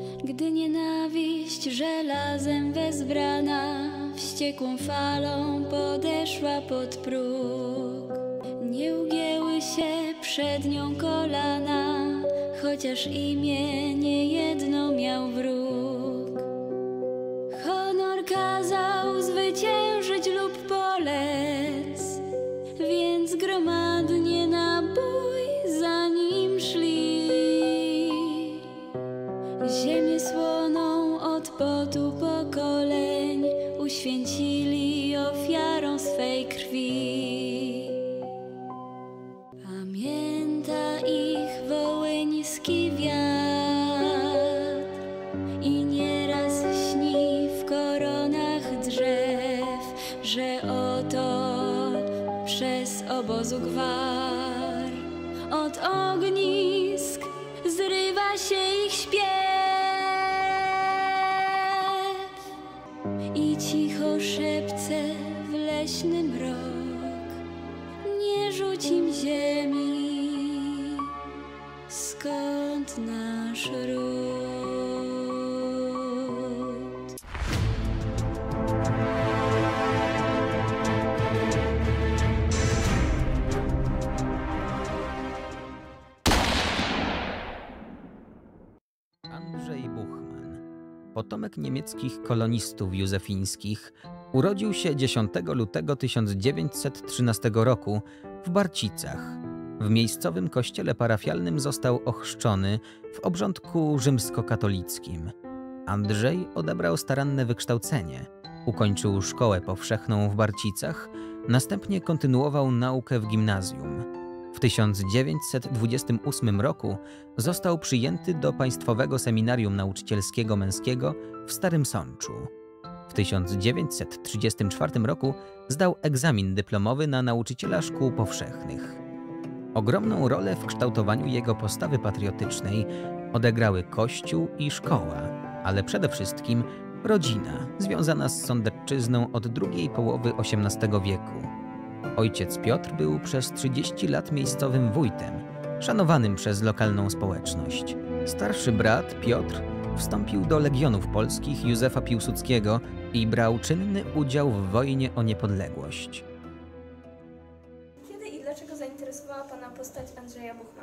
Gdy nienawiść żelazem wezbrana wściekłą falą podeszła pod próg, nie ugięły się przed nią kolana, chociaż imię niejedno miał wróg. Honor kazał zwyciężyć lub polec, więc gromadnie na bój za nim szli. Ziemię słoną od potu pokoleń uświęcili ofiarą swej krwi. Pamięta ich wołyński wiatr i nieraz śni w koronach drzew, że oto przez obozu gwar od ognisk zrywa się ich śpiew i cicho szepce w leśny mrok: nie rzuć im ziemi, skąd nasz ród. Andrzej Buchmann, potomek niemieckich kolonistów józefińskich, urodził się 10 lutego 1913 roku w Barcicach. W miejscowym kościele parafialnym został ochrzczony w obrządku rzymskokatolickim. Andrzej odebrał staranne wykształcenie. Ukończył szkołę powszechną w Barcicach, następnie kontynuował naukę w gimnazjum. W 1928 roku został przyjęty do Państwowego Seminarium Nauczycielskiego Męskiego w Starym Sączu. W 1934 roku zdał egzamin dyplomowy na nauczyciela szkół powszechnych. Ogromną rolę w kształtowaniu jego postawy patriotycznej odegrały Kościół i szkoła, ale przede wszystkim rodzina związana z sądecczyzną od drugiej połowy XVIII wieku. Ojciec Piotr był przez 30 lat miejscowym wójtem, szanowanym przez lokalną społeczność. Starszy brat Piotr wstąpił do Legionów Polskich Józefa Piłsudskiego i brał czynny udział w wojnie o niepodległość. Kiedy i dlaczego zainteresowała Pana postać Andrzeja Buchmana?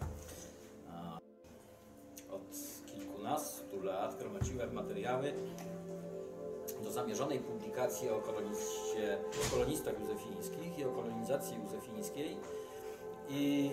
Od kilkunastu lat gromadziłem materiały do zamierzonej publikacji o kolonistach józefińskich i o kolonizacji józefińskiej i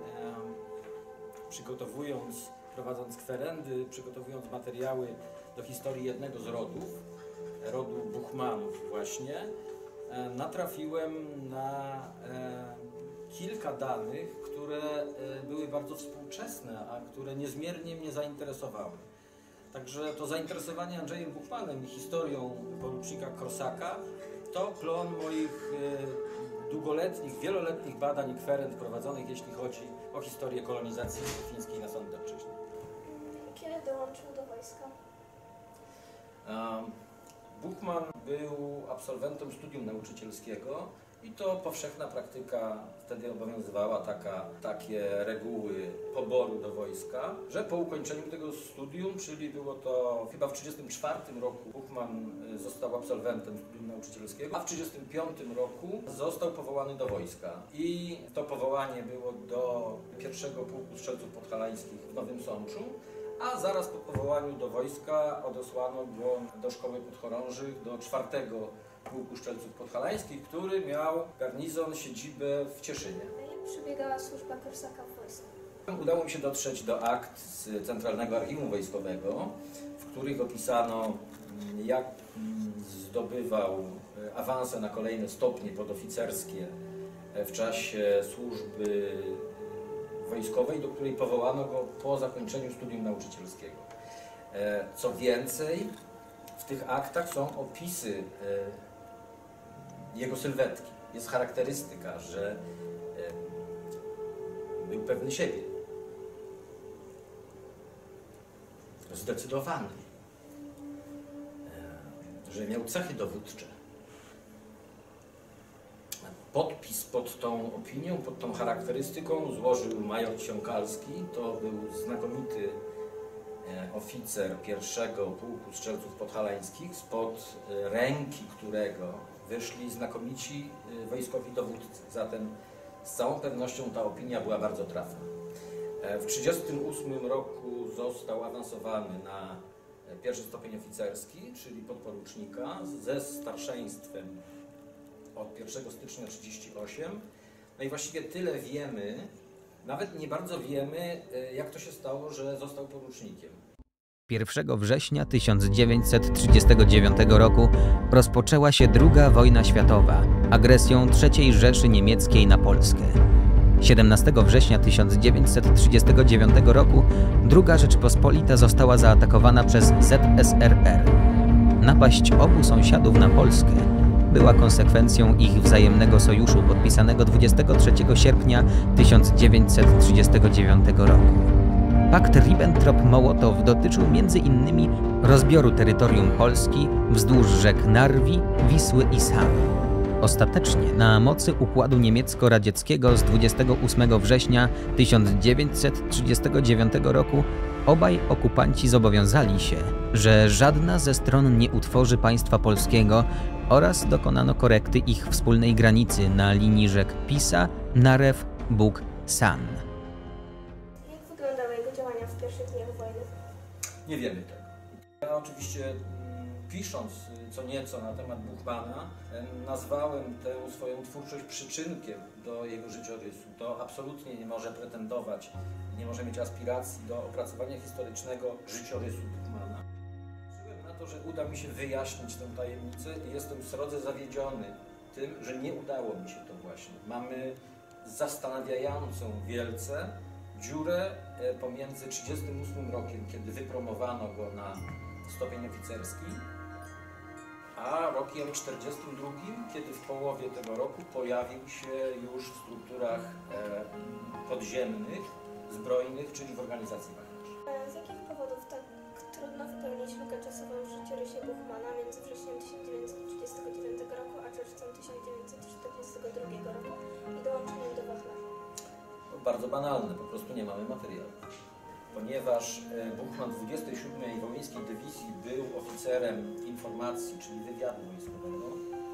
prowadząc kwerendy, przygotowując materiały do historii jednego z rodów, rodu Buchmanów właśnie, natrafiłem na kilka danych, które były bardzo współczesne, a które niezmiernie mnie zainteresowały. Także to zainteresowanie Andrzejem Buchmanem i historią porucznika Korsaka to plon moich długoletnich, wieloletnich badań i kwerend prowadzonych, jeśli chodzi o historię kolonizacji józefińskiej na Sądecczyźnie. Kiedy dołączył do wojska? Buchman był absolwentem studium nauczycielskiego i to powszechna praktyka wtedy obowiązywała, takie reguły poboru do wojska, że po ukończeniu tego studium, czyli było to chyba w 1934 roku, Buchman został absolwentem studium nauczycielskiego, a w 1935 roku został powołany do wojska. I to powołanie było do pierwszego pułku strzelców podhalańskich w Nowym Sączu, a zaraz po powołaniu do wojska odesłano go do szkoły podchorążych, do 4. Pułku Strzelców Podhalańskich, który miał garnizon, siedzibę w Cieszynie. Jak przebiegała służba Korsaka w wojsku? Udało mi się dotrzeć do akt z Centralnego Archiwum Wojskowego, w których opisano, jak zdobywał awanse na kolejne stopnie podoficerskie w czasie służby wojskowej, do której powołano go po zakończeniu studium nauczycielskiego. Co więcej, w tych aktach są opisy jego sylwetki. Jest charakterystyka, że był pewny siebie, zdecydowany, że miał cechy dowódcze. Podpis pod tą opinią, pod tą charakterystyką złożył major Ciąkalski. To był znakomity oficer pierwszego pułku strzelców podhalańskich, spod ręki którego wyszli znakomici wojskowi dowódcy. Zatem z całą pewnością ta opinia była bardzo trafna. W 1938 roku został awansowany na pierwszy stopień oficerski, czyli podporucznika, ze starszeństwem od 1 stycznia 1938. No i właściwie tyle wiemy, nawet nie bardzo wiemy, jak to się stało, że został porucznikiem. 1 września 1939 roku rozpoczęła się II wojna światowa agresją III Rzeszy Niemieckiej na Polskę. 17 września 1939 roku II Rzeczpospolita została zaatakowana przez ZSRR. Napaść obu sąsiadów na Polskę była konsekwencją ich wzajemnego sojuszu podpisanego 23 sierpnia 1939 roku. Pakt Ribbentrop-Mołotow dotyczył m.in. rozbioru terytorium Polski wzdłuż rzek Narwi, Wisły i Samy. Ostatecznie na mocy układu niemiecko-radzieckiego z 28 września 1939 roku obaj okupanci zobowiązali się, że żadna ze stron nie utworzy państwa polskiego oraz dokonano korekty ich wspólnej granicy na linii rzek Pisa, Narew, Bug, San. Jak wyglądały jego działania w pierwszych dniach wojny? Nie wiemy tego. Ja oczywiście pisząc co nieco na temat Buchmana, nazwałem tę swoją twórczość przyczynkiem do jego życiorysu. To absolutnie nie może pretendować, nie może mieć aspiracji do opracowania historycznego życiorysu Buchmana. Liczyłem na to, że uda mi się wyjaśnić tę tajemnicę i jestem srodze zawiedziony tym, że nie udało mi się to właśnie. Mamy zastanawiającą wielce dziurę pomiędzy 1938 rokiem, kiedy wypromowano go na stopień oficerski, a rokiem 1942, kiedy w połowie tego roku pojawił się już w strukturach podziemnych, zbrojnych, czyli w organizacji wachlarz. Z jakich powodów tak trudno wypełnić lukę czasową w życiorysie Buchmana między wrześniem 1939 roku a czerwcem 1942 roku i dołączeniem do wachlarzy? To bardzo banalne, po prostu nie mamy materiału. Ponieważ Buchman 27. Wołyńskiej Dywizji był oficerem informacji, czyli wywiadu wojskowego,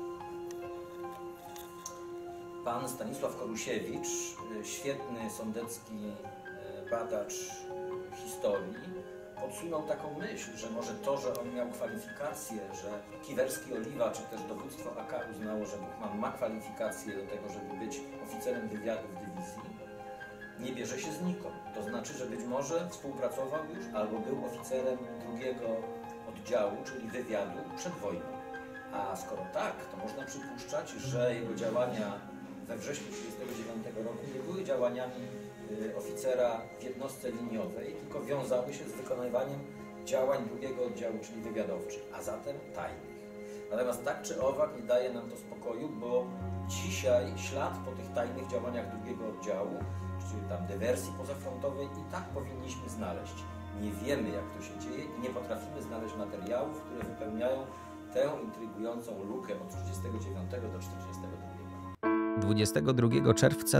pan Stanisław Korusiewicz, świetny sądecki badacz historii, podsunął taką myśl, że może to, że on miał kwalifikacje, że Kiwerski-Oliwa czy też dowództwo AK uznało, że Buchman ma kwalifikacje do tego, żeby być oficerem wywiadu w dywizji, nie bierze się znikąd. To znaczy, że być może współpracował już albo był oficerem drugiego oddziału, czyli wywiadu przed wojną. A skoro tak, to można przypuszczać, że jego działania we wrześniu 1939 roku nie były działaniami oficera w jednostce liniowej, tylko wiązały się z wykonywaniem działań drugiego oddziału, czyli wywiadowczych, a zatem tajnych. Natomiast tak czy owak nie daje nam to spokoju, bo dzisiaj ślad po tych tajnych działaniach drugiego oddziału, czyli tam dywersji pozafrontowej, i tak powinniśmy znaleźć. Nie wiemy, jak to się dzieje i nie potrafimy znaleźć materiałów, które wypełniają tę intrygującą lukę od 1939 do 1942. 22 czerwca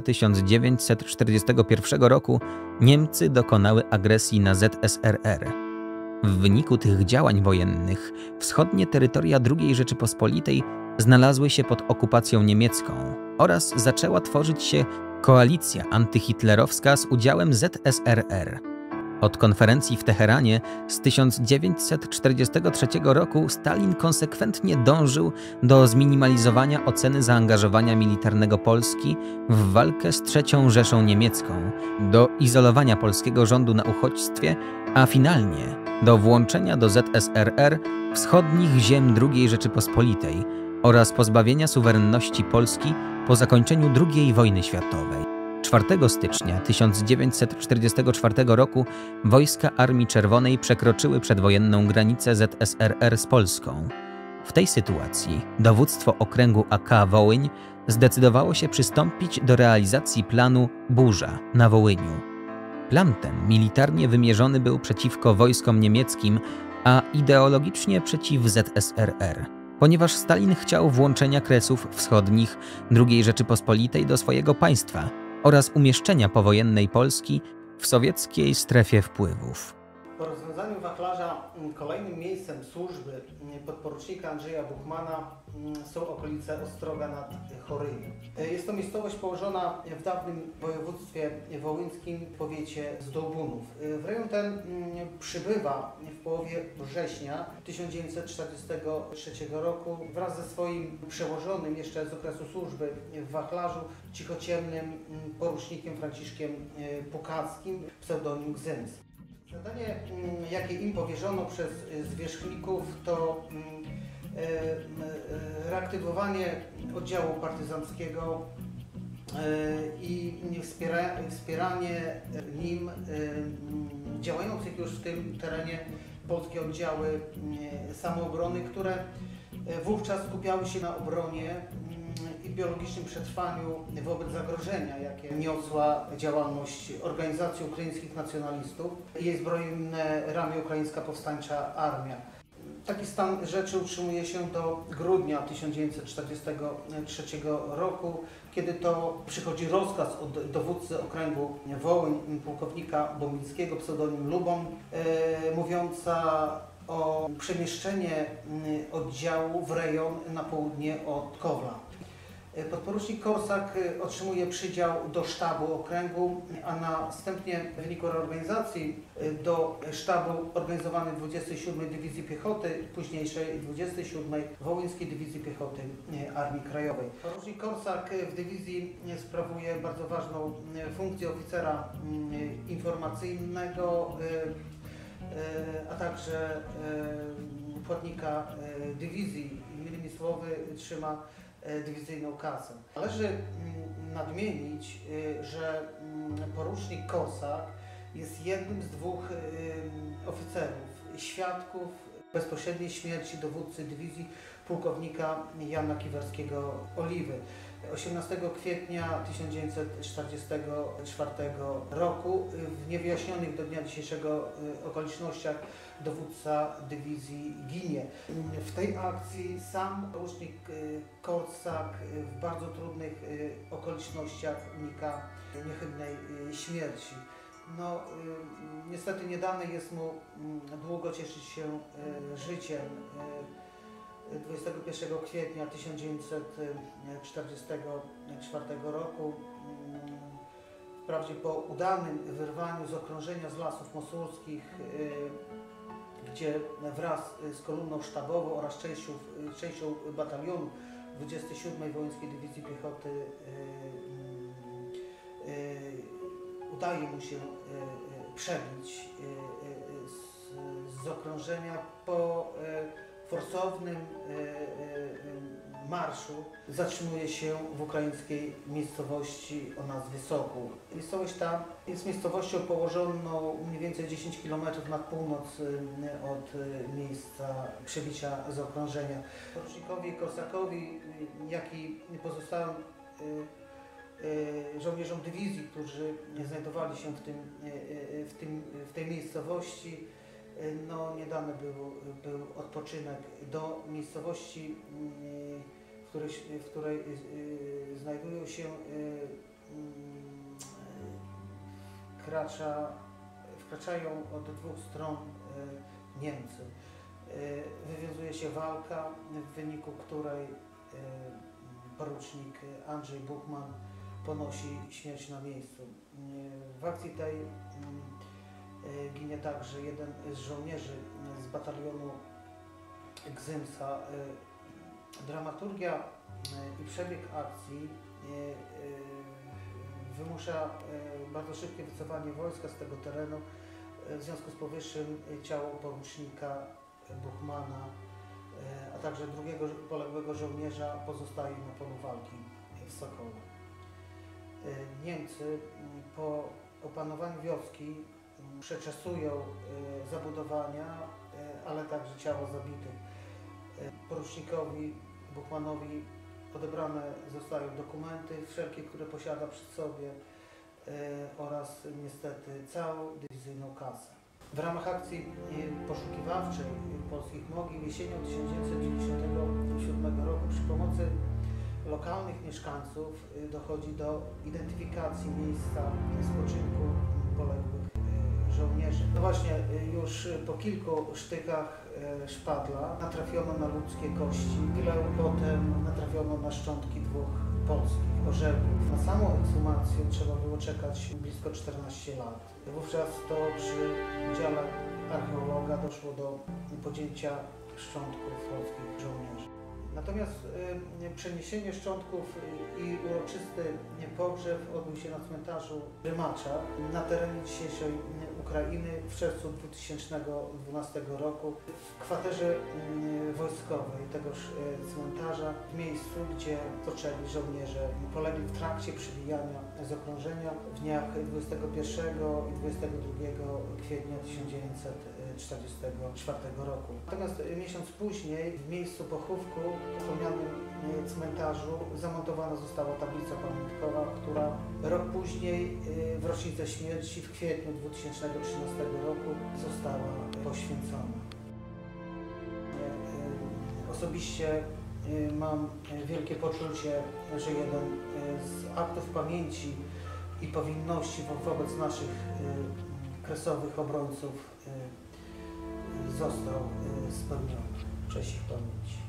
1941 roku Niemcy dokonały agresji na ZSRR. W wyniku tych działań wojennych wschodnie terytoria II Rzeczypospolitej znalazły się pod okupacją niemiecką oraz zaczęła tworzyć się koalicja antyhitlerowska z udziałem ZSRR. Od konferencji w Teheranie z 1943 roku Stalin konsekwentnie dążył do zminimalizowania oceny zaangażowania militarnego Polski w walkę z III Rzeszą Niemiecką, do izolowania polskiego rządu na uchodźstwie, a finalnie do włączenia do ZSRR wschodnich ziem II Rzeczypospolitej oraz pozbawienia suwerenności Polski po zakończeniu II wojny światowej. 4 stycznia 1944 roku wojska Armii Czerwonej przekroczyły przedwojenną granicę ZSRR z Polską. W tej sytuacji dowództwo okręgu AK Wołyń zdecydowało się przystąpić do realizacji planu Burza na Wołyniu. Plan ten militarnie wymierzony był przeciwko wojskom niemieckim, a ideologicznie przeciw ZSRR, ponieważ Stalin chciał włączenia Kresów Wschodnich II Rzeczypospolitej do swojego państwa oraz umieszczenia powojennej Polski w sowieckiej strefie wpływów. Po rozwiązaniu wachlarza kolejnym miejscem służby podporucznika Andrzeja Buchmana są okolice Ostroga nad Chorym. Jest to miejscowość położona w dawnym województwie wołyńskim w powiecie Zdołbunów. W rejon ten przybywa w połowie września 1943 roku wraz ze swoim przełożonym jeszcze z okresu służby w wachlarzu cichociemnym porucznikiem Franciszkiem Pukackim, pseudonim Gzyms. Zadanie, jakie im powierzono przez zwierzchników, to reaktywowanie oddziału partyzanckiego i wspieranie nim działających już w tym terenie polskie oddziały samoobrony, które wówczas skupiały się na obronie i biologicznym przetrwaniu wobec zagrożenia, jakie niosła działalność Organizacji Ukraińskich Nacjonalistów i jej zbrojne ramię Ukraińska Powstańcza Armia. Taki stan rzeczy utrzymuje się do grudnia 1943 roku, kiedy to przychodzi rozkaz od dowódcy okręgu Wołyń, pułkownika Bomińskiego, pseudonim Lubon, mówiąca o przemieszczenie oddziału w rejon na południe od Kowla. Podporucznik Korsak otrzymuje przydział do sztabu okręgu, a następnie w wyniku reorganizacji do sztabu organizowanej 27 Dywizji Piechoty, późniejszej 27 Wołyńskiej Dywizji Piechoty Armii Krajowej. Podporucznik Korsak w dywizji sprawuje bardzo ważną funkcję oficera informacyjnego, a także płatnika dywizji. Innymi słowy, trzyma dywizyjną kasę. Należy nadmienić, że porucznik Korsak jest jednym z dwóch oficerów, świadków bezpośredniej śmierci dowódcy dywizji pułkownika Jana Kiwerskiego-Oliwy. 18 kwietnia 1944 roku w niewyjaśnionych do dnia dzisiejszego okolicznościach dowódca dywizji ginie. W tej akcji sam porucznik Korsak w bardzo trudnych okolicznościach unika niechybnej śmierci. No, niestety nie dane jest mu długo cieszyć się życiem. 21 kwietnia 1944 roku, wprawdzie po udanym wyrwaniu z okrążenia z lasów mosulskich, gdzie wraz z kolumną sztabową oraz częścią batalionu 27 Wołyńskiej Dywizji Piechoty udaje mu się przebić z okrążenia po forsownym marszu zatrzymuje się w ukraińskiej miejscowości o nazwie Sokół. Miejscowość ta jest miejscowością położoną mniej więcej 10 km na północ od miejsca przebicia z okrążenia. Porucznikowi Korsakowi, jak i pozostałym żołnierzom dywizji, którzy znajdowali się w tej miejscowości, no, nie dany był odpoczynek. Do miejscowości, w której znajdują się, wkraczają od dwóch stron Niemcy. Wywiązuje się walka, w wyniku której porucznik Andrzej Buchman ponosi śmierć na miejscu. W akcji tej ginie także jeden z żołnierzy z batalionu Gzymsa. Dramaturgia i przebieg akcji wymusza bardzo szybkie wycofanie wojska z tego terenu. W związku z powyższym ciało porucznika Buchmana, a także drugiego poległego żołnierza pozostaje na polu walki w Sokole. Niemcy po opanowaniu wioski przeczesują zabudowania, ale także ciała zabitych. Porucznikowi Buchmanowi odebrane zostają dokumenty wszelkie, które posiada przy sobie, oraz niestety całą dywizyjną kasę. W ramach akcji poszukiwawczej polskich mogił jesienią 1997 roku przy pomocy lokalnych mieszkańców dochodzi do identyfikacji miejsca spoczynku poległych żołnierzy. No właśnie, już po kilku sztykach szpadla natrafiono na ludzkie kości. Chwilę potem natrafiono na szczątki dwóch polskich orzechów. Na samą ekshumację trzeba było czekać blisko 14 lat. Wówczas to przy udziale archeologa doszło do podjęcia szczątków polskich żołnierzy. Natomiast przeniesienie szczątków i uroczysty pogrzeb odbył się na cmentarzu w Rymaczach na terenie dzisiejszej Ukrainy w czerwcu 2012 roku w kwaterze wojskowej tegoż cmentarza, w miejscu, gdzie poczęli żołnierze polegli w trakcie przybijania z okrążenia w dniach 21 i 22 kwietnia 1944 roku. Natomiast miesiąc później w miejscu pochówku w wspomnianym cmentarzu zamontowana została tablica pamiątkowa, która rok później w rocznicę śmierci w kwietniu 2013 roku została poświęcona. Osobiście mam wielkie poczucie, że jeden z aktów pamięci i powinności wobec naszych kresowych obrońców został spełniony. Cześć ich pamięci.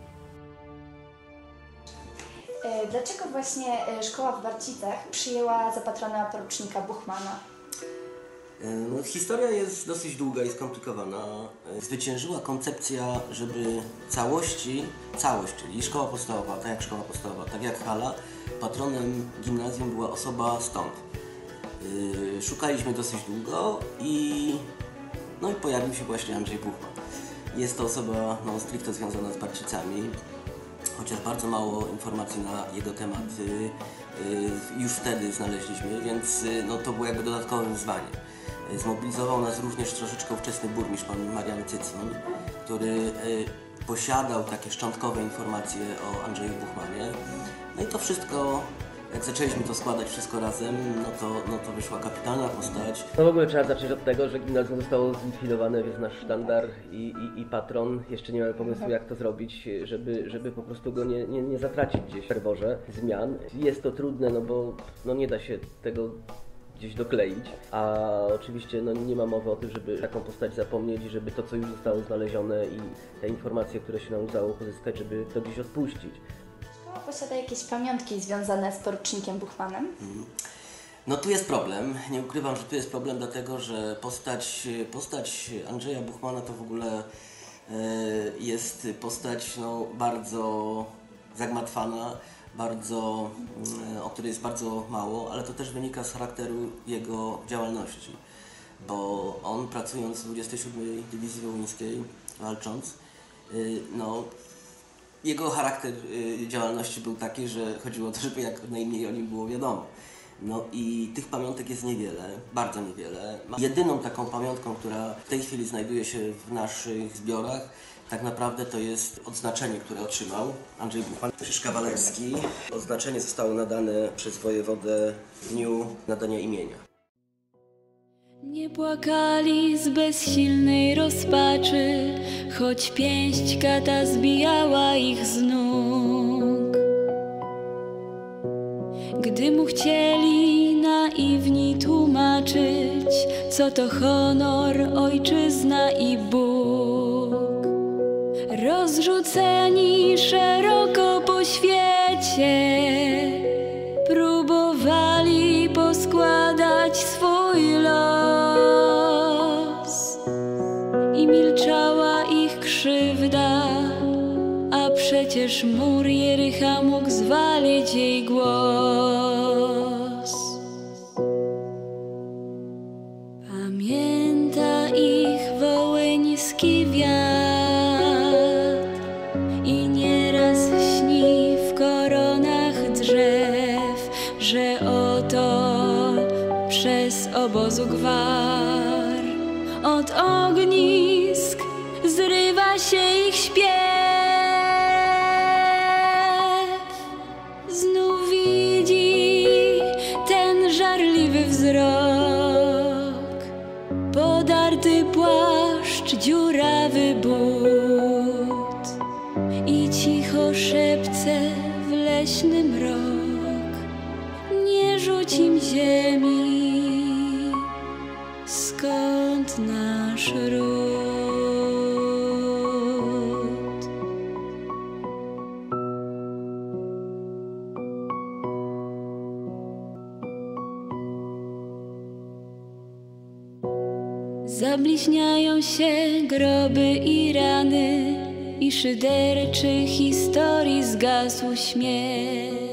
Dlaczego właśnie szkoła w Barcicach przyjęła za patrona porucznika Buchmana? No, historia jest dosyć długa i skomplikowana. Zwyciężyła koncepcja, żeby całość, czyli szkoła podstawowa, tak jak szkoła podstawowa, tak jak hala, patronem gimnazjum była osoba stąd. Szukaliśmy dosyć długo i pojawił się właśnie Andrzej Buchman. Jest to osoba stricte związana z Barcicami, chociaż bardzo mało informacji na jego temat już wtedy znaleźliśmy, więc to było jakby dodatkowe wyzwanie. Zmobilizował nas również troszeczkę ówczesny burmistrz, pan Marian Cycman, który posiadał takie szczątkowe informacje o Andrzeju Buchmanie. No i to wszystko, jak zaczęliśmy to składać wszystko razem, to wyszła kapitalna postać. No w ogóle trzeba zacząć od tego, że gimnazjum zostało zlikwidowane, jest nasz sztandar i patron. Jeszcze nie mamy pomysłu, jak to zrobić, żeby po prostu go nie zatracić gdzieś w ferworze zmian. Jest to trudne, no bo nie da się tego gdzieś dokleić, a oczywiście nie ma mowy o tym, żeby taką postać zapomnieć i żeby to, co już zostało znalezione i te informacje, które się nam udało pozyskać, żeby to gdzieś odpuścić. Posiada jakieś pamiątki związane z porucznikiem Buchmanem? No tu jest problem, nie ukrywam, że tu jest problem, dlatego że postać Andrzeja Buchmana to w ogóle jest postać bardzo zagmatwana, o której jest bardzo mało, ale to też wynika z charakteru jego działalności, bo on, pracując w 27. Dywizji Wołyńskiej, walcząc, jego charakter działalności był taki, że chodziło o to, żeby jak najmniej o nim było wiadomo. No i tych pamiątek jest niewiele, bardzo niewiele. Jedyną taką pamiątką, która w tej chwili znajduje się w naszych zbiorach, tak naprawdę to jest odznaczenie, które otrzymał Andrzej Buchman, krzyż kawalerski. Odznaczenie zostało nadane przez wojewodę w dniu nadania imienia. Nie płakali z bezsilnej rozpaczy, choć pięść kata zbijała ich z nóg. Gdy mu chcieli naiwni tłumaczyć, co to honor, ojczyzna i Bóg. Rozrzuceni szeroko po świecie, próbowali poskładać swój los i milczała ich krzywda, a przecież mur Jericha mógł zwalić jej głos. Pamięta ich wołyński wiatr i nieraz śni w koronach drzew, że oto przez obozu gwar od ognisk zrywa się ich śpiew. Znów widzi ten żarliwy wzrok, podarty płaszcz, dziurawy but i cicho szepce w leśny mrok: nie rzuć im ziemi, skoro Zabliźniają się groby i rany, i szyderczy historii zgasł śmiech.